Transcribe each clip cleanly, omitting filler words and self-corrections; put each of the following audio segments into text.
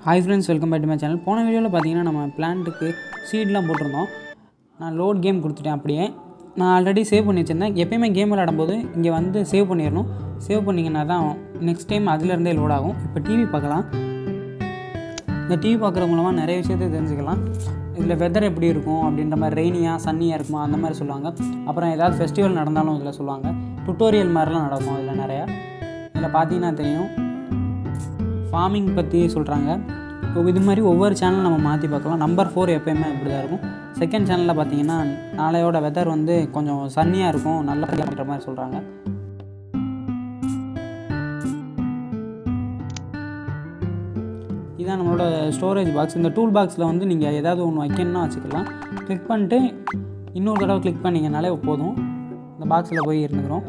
Hi friends, welcome back to my channel. போன வீடியோவில் பார்த்தீங்கன்னா நம்ம பிளான்ட்டுக்கு சீட்லாம் போட்டிருந்தோம். நான் லோட் கேம் கொடுத்துட்டேன். அப்படியே நான் ஆல்ரெடி சேவ் பண்ணி வச்சுருந்தேன். எப்போயுமே கேம் விளையாடும்போது இங்கே வந்து சேவ் பண்ணிடணும். சேவ் பண்ணிங்கன்னா தான் நெக்ஸ்ட் டைம் அதிலேருந்தே லோட் ஆகும். இப்போ டிவி பார்க்கலாம். இந்த டிவி பார்க்குற மூலமாக நிறைய விஷயத்தை தெரிஞ்சுக்கலாம். இதில் வெதர் எப்படி இருக்கும் அப்படின்ற மாதிரி, ரெய்னியாக சன்னியாக இருக்குமா அந்த மாதிரி சொல்லுவாங்க. அப்புறம் ஏதாவது ஃபெஸ்டிவல் நடந்தாலும் இதில் சொல்லுவாங்க. டுட்டோரியல் மாதிரிலாம் நடக்கும் இதில் நிறையா. இதில் பார்த்தீங்கன்னா தெரியும், ஃபார்மிங் பற்றி சொல்கிறாங்க. இது மாதிரி ஒவ்வொரு சேனல் நம்ம மாற்றி பார்க்கலாம். நம்பர் 4 எப்போயுமே இப்படி தான் இருக்கும். செகண்ட் சேனலில் பார்த்தீங்கன்னா நாளையோட வெதர் வந்து கொஞ்சம் சன்னியாக இருக்கும், நல்லா அப்படின்ற மாதிரி சொல்கிறாங்க. இதுதான் நம்மளோட ஸ்டோரேஜ் பாக்ஸ். இந்த டூல் பாக்ஸில் வந்து நீங்கள் ஏதாவது ஒன்று வைக்கணும்னா வச்சுக்கலாம். கிளிக் பண்ணிட்டு இன்னொரு தடவை கிளிக் பண்ணிங்கனாலே போதும், இந்த பாக்ஸில் போய் இருந்துக்கிறோம்.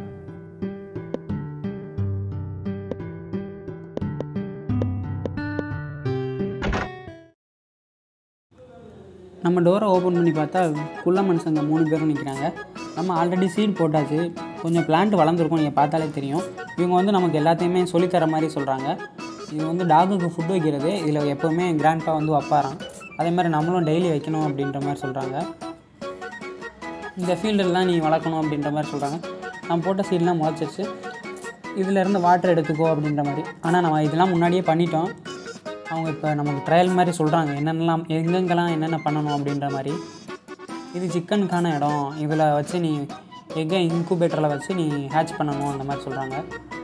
நம்ம டோரை ஓப்பன் பண்ணி பார்த்தா குள்ள மனுஷங்க 3 பேரும் நிற்கிறாங்க. நம்ம ஆல்ரெடி சீட் போட்டாச்சு, கொஞ்சம் பிளான்ட் வளர்ந்துருக்கும், நீங்கள் பார்த்தாலே தெரியும். இவங்க வந்து நமக்கு எல்லாத்தையுமே சொல்லித்தர மாதிரி சொல்கிறாங்க. இது வந்து டாகுக்கு ஃபுட் வைக்கிறது. இதில் எப்போவுமே கிராண்ட்பா வந்து வைப்பாராம். அதே மாதிரி நம்மளும் டெய்லி வைக்கணும் அப்படின்ற மாதிரி சொல்கிறாங்க. இந்த ஃபீல்டெல்லாம் நீ வளர்க்கணும் அப்படின்ற மாதிரி சொல்கிறாங்க. நம்ம போட்ட சீட்லாம் முளைச்சிருச்சு. இதிலேருந்து வாட்டர் எடுத்துக்கோ அப்படின்ற மாதிரி. ஆனால் நம்ம இதெல்லாம் முன்னாடியே பண்ணிட்டோம். அவங்க இப்போ நமக்கு ட்ரையல் மாதிரி சொல்கிறாங்க, என்னென்னலாம் எங்கெங்கெல்லாம் என்னென்ன பண்ணணும் அப்படின்ற மாதிரி. இது சிக்கனுக்கான இடம், இதில் வச்சு நீ எக்கை இன்குபேட்டரில் வச்சு நீ ஹேட்ச் பண்ணணும் அந்த மாதிரி சொல்கிறாங்க.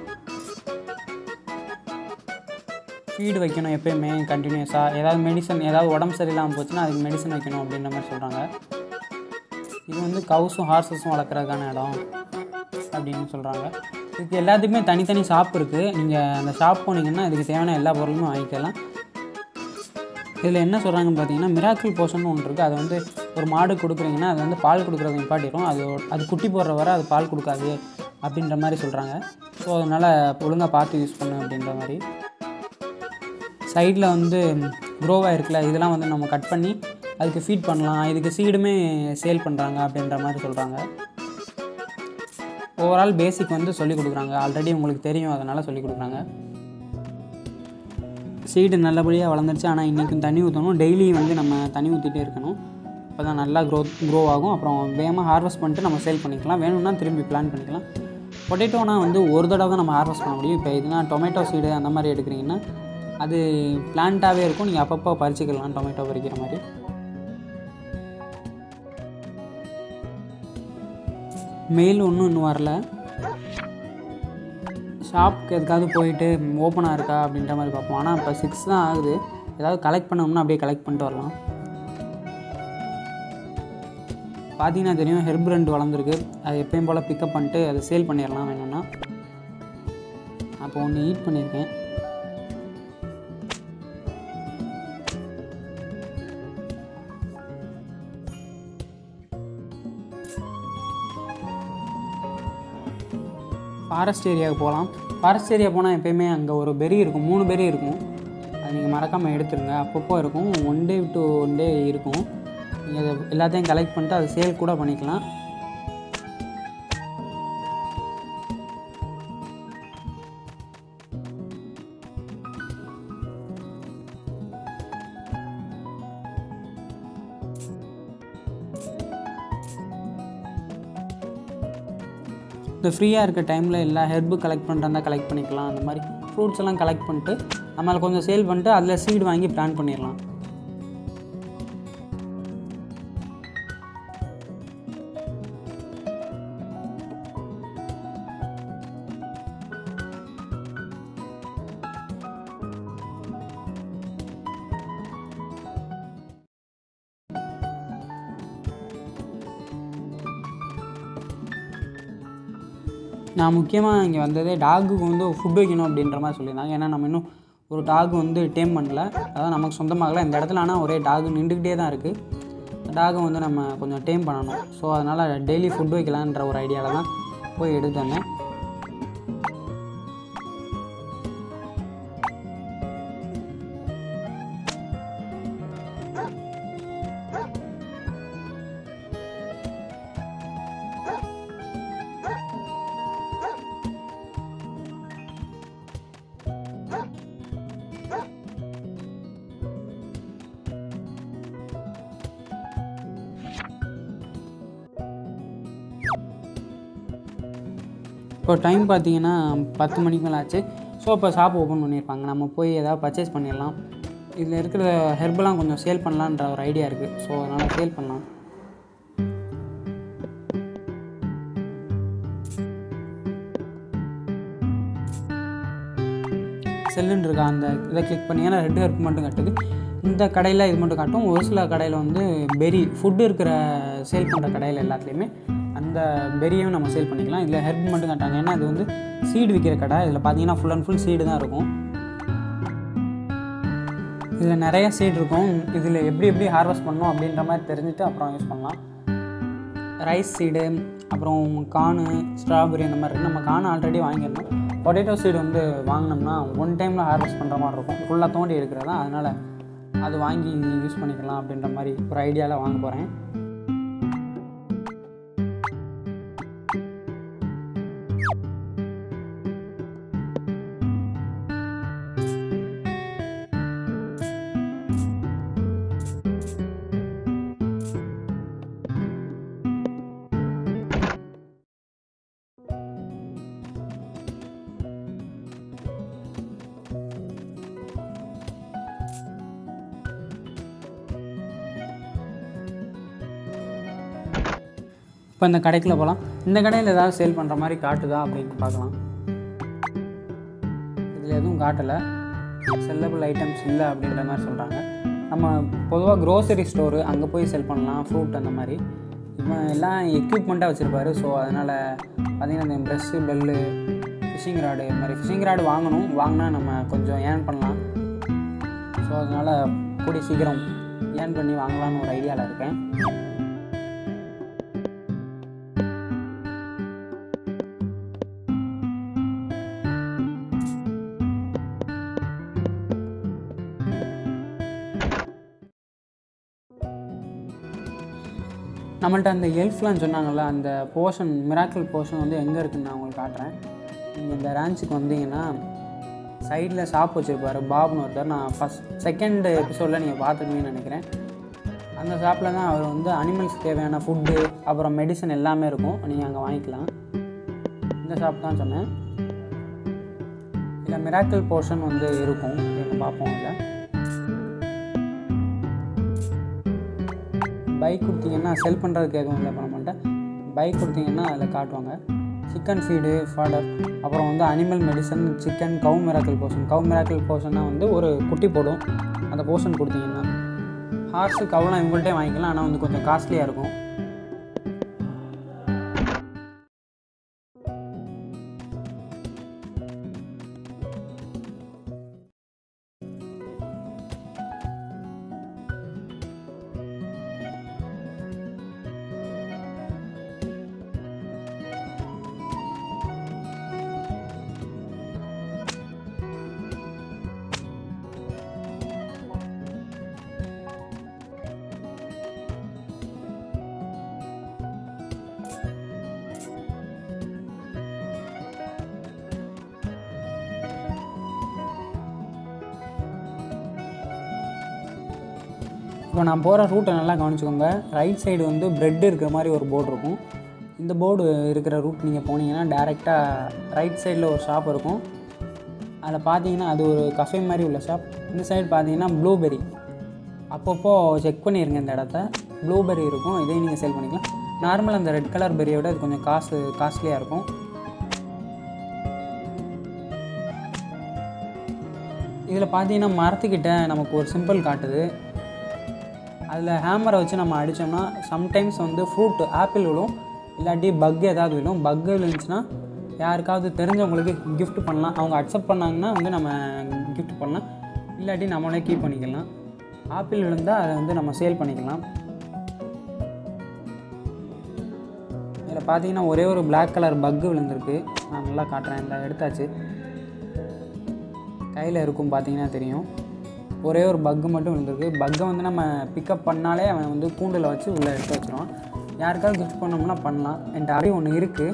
ஃபீடு வைக்கணும் எப்போயுமே கண்டினியூஸாக. ஏதாவது மெடிசன், ஏதாவது உடம்பு சரியில்லாமல் போச்சுன்னா அதுக்கு மெடிசன் வைக்கணும் அப்படின்ற மாதிரி சொல்கிறாங்க. இது வந்து கவுஸும் ஹார்ஸஸும் வளர்க்குறதுக்கான இடம் அப்படின்னு சொல்கிறாங்க. இதுக்கு எல்லாத்துக்குமே தனித்தனி ஷாப் இருக்குது. நீங்கள் அந்த ஷாப் போனீங்கன்னா இதுக்கு தேவையான எல்லா பொருளுமே வாங்கிக்கலாம். இதில் என்ன சொல்கிறாங்கன்னு பார்த்தீங்கன்னா, மிராக்கிள் போஷன் ஒன்று இருக்குது. அதை வந்து ஒரு மாடு கொடுக்குறீங்கன்னா அது வந்து பால் கொடுக்குறது நிப்பாட்டிடும். அது குட்டி போடுற வரை அது பால் கொடுக்காது அப்படின்ற மாதிரி சொல்கிறாங்க. ஸோ அதனால் ஒழுங்காக பார்த்து யூஸ் பண்ணு அப்படின்ற மாதிரி. சைடில் வந்து க்ரோவாக இருக்குல்ல, இதெல்லாம் வந்து நம்ம கட் பண்ணி அதுக்கு ஃபீட் பண்ணலாம். இதுக்கு சீடுமே சேல் பண்ணுறாங்க அப்படின்ற மாதிரி சொல்கிறாங்க. ஓவரால் பேசிக் வந்து சொல்லிக் கொடுக்குறாங்க. ஆல்ரெடி உங்களுக்கு தெரியும், அதனால் சொல்லிக் கொடுக்குறாங்க. சீடு நல்லபடியாக வளர்ந்துருச்சு. ஆனால் இன்றைக்கும் தண்ணி ஊற்றணும். டெய்லி வந்து நம்ம தண்ணி ஊற்றிட்டே இருக்கணும். அப்போ தான் நல்லா க்ரோ ஆகும். அப்புறம் வேகமாக ஹார்வெஸ்ட் பண்ணிட்டு நம்ம சேல் பண்ணிக்கலாம். வேணும்னா திரும்பி பிளான் பண்ணிக்கலாம். பொட்டேட்டோனா வந்து ஒரு தடவை தான் நம்ம ஹார்வெஸ்ட் பண்ண முடியும். இப்போ இதுனா டொமேட்டோ சீடு அந்த மாதிரி எடுக்கிறீங்கன்னா அது பிளான்ட்டாகவே இருக்கும். நீங்கள் அப்பப்போ பறிச்சிக்கலாம், டொமேட்டோ பறிக்கிற மாதிரி. மெயில் இன்னும் வரல. ஷாப்புக்கு எதுக்காவது போயிட்டு ஓப்பனாக இருக்கா அப்படின்ற மாதிரி பார்ப்போம். ஆனால் இப்போ 6 தான் ஆகுது. ஏதாவது கலெக்ட் பண்ணோம்னா அப்படியே கலெக்ட் பண்ணிட்டு வரலாம். பார்த்தீங்கன்னா தெரியும், ஹெர்ப் 2 வளர்ந்துருக்கு. அது எப்பயும் போல் பிக்கப் பண்ணிட்டு அதை சேல் பண்ணிடலாம் வேணும்னா. அப்போ ஒன்று ஈட் பண்ணியிருக்கேன். ஃபாரஸ்ட் ஏரியாவுக்கு போகலாம். ஃபாரஸ்ட் ஏரியா போனால் எப்போயுமே அங்கே ஒரு பெரி இருக்கும், 3 பெரி இருக்கும். அது நீங்கள் மறக்காமல் எடுத்துருங்க. அப்பப்போ இருக்கும், 1 டே டு 1 டே இருக்கும். நீங்கள் அதை எல்லாத்தையும் கலெக்ட் பண்ணிட்டு அதை சேல் கூட பண்ணிக்கலாம். இந்த ஃப்ரீயாக இருக்க டைமில் எல்லா ஹெர்பு கலெக்ட் பண்ணுறதா கலெக்ட் பண்ணிக்கலாம். அந்த மாதிரி ஃப்ரூட்ஸ் எல்லாம் கலெக்ட் பண்ணிட்டு நம்மளை கொஞ்சம் சேல் பண்ணிட்டு அதில் சீடு வாங்கி பிளான் பண்ணிடலாம். நான் முக்கியமாக இங்கே வந்ததே டாகுக்கு வந்து ஃபுட் வைக்கணும் அப்படின்ற மாதிரி சொல்லியிருந்தாங்க. ஏன்னா நம்ம இன்னும் ஒரு டாக் வந்து டேம் பண்ணல, அதான் நமக்கு சொந்தமாகல இந்த இடத்துல. ஆனால் ஒரே டாகு நின்றுக்கிட்டே தான் இருக்குது. டாகை வந்து நம்ம கொஞ்சம் டேம் பண்ணணும். ஸோ அதனால் டெய்லி ஃபுட் வைக்கலான்ற ஒரு ஐடியாவில் தான் போய் எடுத்து வந்தேன். இப்போ டைம் பார்த்தீங்கன்னா 10 மணிக்கு மேலே ஆச்சு. ஸோ இப்போ ஷாப் ஓப்பன் பண்ணியிருப்பாங்க. நம்ம போய் ஏதாவது பர்ச்சேஸ் பண்ணிடலாம். இதில் இருக்கிற ஹெர்பெல்லாம் கொஞ்சம் சேல் பண்ணலான்ற ஒரு ஐடியா இருக்குது. ஸோ அதனால் சேல் பண்ணலாம். செல்லுன்னு இருக்கா அந்த இதை கிளிக் பண்ணி, ஏன்னா ரெட் ஹெர்ப் மட்டும் காட்டுது. இந்த கடையில் இது மட்டும் காட்டும். ஒரு சில கடையில் வந்து பெரி ஃபுட்டு இருக்கிற சேல் பண்ணுற கடையில் எல்லாத்துலேயுமே அந்த பெரியும் நம்ம சேல் பண்ணிக்கலாம். இதில் ஹெர்ப் மட்டும் காட்டாங்க. ஏன்னா இது வந்து சீடு விற்கிற கடை. இதில் பார்த்தீங்கன்னா ஃபுல் அண்ட் ஃபுல் சீடு தான் இருக்கும். இதில் நிறைய சீடு இருக்கும். இதில் எப்படி ஹார்வெஸ்ட் பண்ணணும் அப்படின்ற மாதிரி தெரிஞ்சுட்டு அப்புறம் யூஸ் பண்ணலாம். ரைஸ் சீடு, அப்புறம் கார்னு, ஸ்ட்ராபெரி அந்த மாதிரி இருக்குது. நம்ம கார்ன் ஆல்ரெடி வாங்கிடணும். பொட்டேட்டோ சீடு வந்து வாங்கினோம்னா ஒன் டைமில் ஹார்வெஸ்ட் பண்ணுற மாதிரி இருக்கும். ஃபுல்லாக தோண்டி எடுக்கிறதா, அதனால் அது வாங்கி யூஸ் பண்ணிக்கலாம் அப்படின்ற மாதிரி ஒரு ஐடியாவில் வாங்க போகிறேன். இப்போ இந்த கடைக்குள்ளே போகலாம். இந்த கடையில் ஏதாவது சேல் பண்ணுற மாதிரி காட்டுதா அப்படின்னு பார்க்கலாம். இதில் எதுவும் காட்டலை. செல்லபிள் ஐட்டம்ஸ் இல்லை அப்படின்ற மாதிரி சொல்கிறாங்க. நம்ம பொதுவாக க்ரோசரி ஸ்டோரு அங்கே போய் செல் பண்ணலாம், ஃப்ரூட் அந்த மாதிரி. இப்போ எல்லாம் எக்யூப்மெண்ட்டாக வச்சுருப்பாரு. ஸோ அதனால் பார்த்திங்கன்னா இந்த ப்ரெஷ்ஷு, பெல்லு, ஃபிஷிங் ராடு, இது மாதிரி ஃபிஷிங் ராடு வாங்கினா நம்ம கொஞ்சம் ஏர்ன் பண்ணலாம். ஸோ அதனால் கூடிய சீக்கிரம் ஏர்ன் பண்ணி வாங்கலான்னு ஒரு ஐடியாவில் இருக்கேன். நம்மள்ட்ட அந்த எல்ஃப்லாம் சொன்னாங்கள்ல, அந்த போர்ஷன், மிராக்கிள் போர்ஷன் வந்து எங்கே இருக்குதுன்னு நான் உங்களுக்கு காட்டுறேன். நீங்கள் இந்த ரேஞ்சுக்கு வந்தீங்கன்னா சைடில் ஷாப் வச்சுருப்பார் பாப்னு ஒருத்தர். நான் செகண்ட் எபிசோடில் நீங்கள் பார்த்துருக்கீங்கன்னு நினைக்கிறேன். அந்த ஷாப்பில் தான் அவர் வந்து அனிமல்ஸ் தேவையான ஃபுட்டு, அப்புறம் மெடிசன் எல்லாமே இருக்கும். நீங்கள் அங்கே வாங்கிக்கலாம். இந்த ஷாப் தான் சொன்னேன். இல்லை மிராக்கிள் போர்ஷன் வந்து இருக்கும். நீங்கள் பார்ப்போம். இல்லை பைக் கொடுத்தீங்கன்னா செல் பண்ணுறதுக்கு எதுவும் இல்லை பண்ண மாட்டேன். பைக் கொடுத்தீங்கன்னா அதில் காட்டுவாங்க. சிக்கன் ஃபீடு, ஃபாடர், அப்புறம் வந்து animal medicine, chicken, cow miracle portion. Cow miracle போர்ஷன்னா வந்து ஒரு குட்டி போடும். அந்த போர்ஷன் கொடுத்தீங்கன்னா ஹார்ஸு, கவுலாம் இவங்கள்ட்டே வாங்கிக்கலாம். ஆனால் வந்து கொஞ்சம் காஸ்ட்லியாக இருக்கும். இப்போ நான் போகிற ரூட்டை நல்லா கவனிச்சுக்கோங்க. ரைட் சைடு வந்து ப்ரெட் இருக்கிற மாதிரி ஒரு போர்டு இருக்கும். இந்த போர்டு இருக்கிற ரூட் நீங்கள் போனீங்கன்னா டேரெக்டாக ரைட் சைடில் ஒரு ஷாப் இருக்கும். அதில் பார்த்தீங்கன்னா அது ஒரு கஃபே மாதிரி உள்ள ஷாப். இந்த சைடு பார்த்தீங்கன்னா ப்ளூபெரி. அப்பப்போ செக் பண்ணிடுங்க இந்த இடத்த. ப்ளூபெரி இருக்கும். இதையும் நீங்கள் சேல் பண்ணிக்கலாம். நார்மல் அந்த ரெட் கலர் பெரியை விட அது கொஞ்சம் காஸ்ட்லியாக இருக்கும். இதில் பார்த்தீங்கன்னா மரத்துக்கிட்ட நமக்கு ஒரு சிம்பிள் காட்டுது. அதில் ஹேமரை வச்சு நம்ம அடித்தோம்னா சம்டைம்ஸ் வந்து ஃப்ரூட், ஆப்பிள் விழும், இல்லாட்டி பக் ஏதாவது விழும். பக்கு விழுந்துச்சுன்னா யாருக்காவது தெரிஞ்சவங்களுக்கு கிஃப்ட் பண்ணலாம். அவங்க அக்செப்ட் பண்ணாங்கன்னா வந்து நம்ம கிஃப்ட் பண்ணலாம், இல்லாட்டி நம்மளே கீப் பண்ணிக்கலாம். ஆப்பிள் விழுந்தால் அதை வந்து நம்ம சேல் பண்ணிக்கலாம். இதில் பார்த்தீங்கன்னா ஒரே ஒரு பிளாக் கலர் பக்கு விழுந்திருக்கு. நான் நல்லா காட்டுறேன். இந்த எடுத்தாச்சு, கையில் இருக்கும் பார்த்தீங்கன்னா தெரியும். ஒரே ஒரு பக்கு மட்டும் விழுந்திருக்கு. பக்கை வந்து நம்ம பிக்கப் பண்ணாலே அவன் வந்து கூண்டில் வச்சு உள்ளே எடுத்து வச்சுருவான். யாருக்காவது கிஃப்ட் பண்ணோம்னா பண்ணலாம். என்கிட்ட அப்படியே ஒன்று இருக்குது.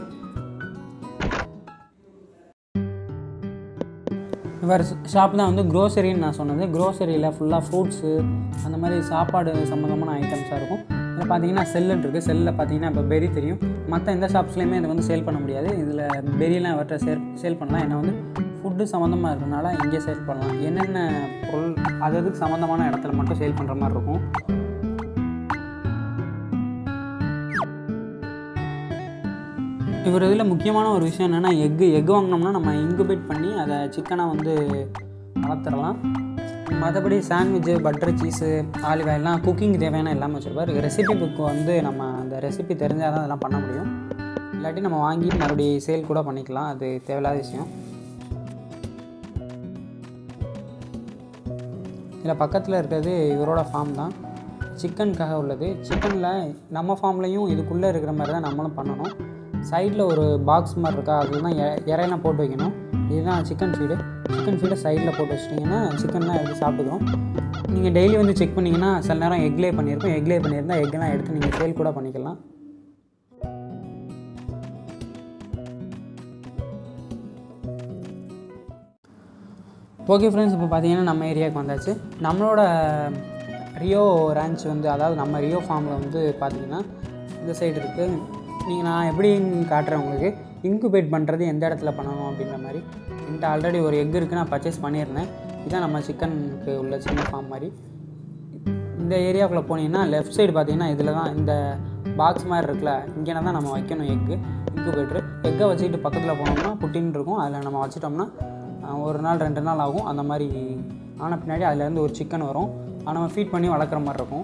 வேறு ஷாப் தான் வந்து க்ரோசரின்னு நான் சொன்னது. க்ரோசரியில் ஃபுல்லாக ஃப்ரூட்ஸு அந்த மாதிரி சாப்பாடு சம்மந்தமான ஐட்டம்ஸாக இருக்கும். இதில் பார்த்தீங்கன்னா செல்லுன்னு இருக்குது. செல்லில் பார்த்தீங்கன்னா இப்போ பெரி தெரியும். மற்ற எந்த ஷாப்ஸ்லேயுமே இதை வந்து சேல் பண்ண முடியாது. இதில் பெரியெலாம் அவர்கிட்ட சேல் பண்ணலாம். ஏன்னா வந்து ஃபுட்டு சம்மந்தமாக இருக்கிறதுனால இங்கே சேல் பண்ணலாம். என்னென்ன பொருள் அதுக்கு சம்மந்தமான இடத்துல மட்டும் சேல் பண்ணுற மாதிரி இருக்கும். இவர் இதில் முக்கியமான ஒரு விஷயம் என்னென்னா எக்கு வாங்கினோம்னா நம்ம இன்குபேட் பண்ணி அதை சிக்கனாக வந்து வளர்த்துடலாம். மற்றபடி சாண்ட்விட்சு, பட்டர் சீஸு, ஆலிவ் ஆயிலெலாம் குக்கிங் தேவையான எல்லாமே வச்சுருப்பார். ரெசிபி புக்கு வந்து நம்ம அந்த ரெசிபி தெரிஞ்சால் தான் அதெல்லாம் பண்ண முடியும். இல்லாட்டி நம்ம வாங்கி மறுபடியும் சேல் கூட பண்ணிக்கலாம். அது தேவையில்லாத விஷயம். இதில் பக்கத்தில் இருக்கிறது இவரோட ஃபார்ம் தான், சிக்கனுக்காக உள்ளது. சிக்கனில் நம்ம ஃபார்ம்லேயும் இதுக்குள்ளே இருக்கிற மாதிரி தான் நம்மளும் பண்ணணும். சைடில் ஒரு பாக்ஸ் மாதிரி இருக்கா, அதில் தான் இறையெல்லாம் போட்டு வைக்கணும். இதுதான் சிக்கன் ஃபீடை சைடில் போட்டு வச்சிட்டிங்கன்னா சிக்கன்லாம் எடுத்து சாப்பிட்டுக்கிறோம். நீங்கள் டெய்லி வந்து செக் பண்ணிங்கன்னா சில நேரம் எக்லே பண்ணியிருந்தால் எக்கெல்லாம் எடுத்து நீங்கள் சேல் கூட பண்ணிக்கலாம். ஓகே ஃப்ரெண்ட்ஸ், இப்போ பார்த்தீங்கன்னா நம்ம ஏரியாவுக்கு வந்தாச்சு. நம்மளோட ரியோ ரேஞ்ச் வந்து, அதாவது நம்ம ரியோ ஃபார்மில் வந்து பார்த்திங்கன்னா இந்த சைடு இருக்குது. நான் எப்படின்னு காட்டுறேன் உங்களுக்கு. இன்குபேட் பண்ணுறது எந்த இடத்துல பண்ணணும் அப்படின்ற மாதிரி. என்கிட்ட ஆல்ரெடி ஒரு எக் இருக்குது, நான் பர்ச்சேஸ் பண்ணியிருந்தேன். இதுதான் நம்ம சிக்கனுக்கு உள்ள சின்ன ஃபார்ம் மாதிரி. இந்த ஏரியாவுக்குள்ளே போனீங்கன்னா லெஃப்ட் சைடு பார்த்தீங்கன்னா இதில் தான் இந்த பாக்ஸ் மாதிரி இருக்குல்ல, இங்கே தான் நம்ம வைக்கணும் இன்குபேட்ரு. எக்கை வச்சுக்கிட்டு பக்கத்தில் போனோம்னா புட்டின்னு இருக்கும். அதில் நம்ம வச்சிட்டோம்னா 1 நாள் 2 நாள் ஆகும். அந்த மாதிரி ஆன பின்னாடி அதுலேருந்து ஒரு சிக்கன் வரும். நம்ம ஃபீட் பண்ணி வளர்க்குற மாதிரி இருக்கும்.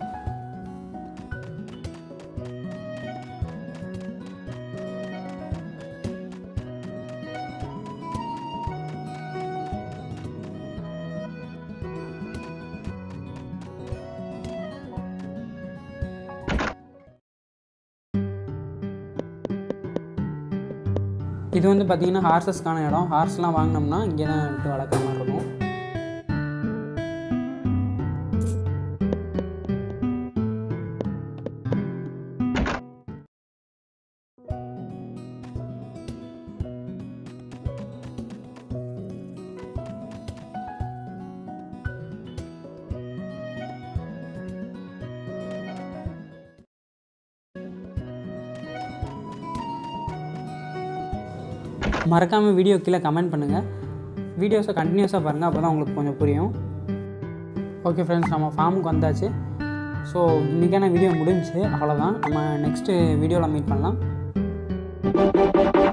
இது வந்து பார்த்திங்கன்னா ஹார்ஸஸ்க்கான இடம். ஹார்ஸ்லாம் வாங்கினோம்னா இங்கே தான் விட்டு வளர்க்குற மாதிரி இருக்கும். மறக்காமல் வீடியோ கீழே கமெண்ட் பண்ணுங்கள். வீடியோஸை கண்டினியூஸாக பாருங்கள், அப்போ தான் உங்களுக்கு கொஞ்சம் புரியும். ஓகே ஃப்ரெண்ட்ஸ், நம்ம ஃபார்முக்கு வந்தாச்சு. ஸோ இன்றைக்கான வீடியோ முடிஞ்சிச்சு. அவ்வளோதான். நம்ம நெக்ஸ்ட்டு வீடியோவில் மீட் பண்ணலாம்.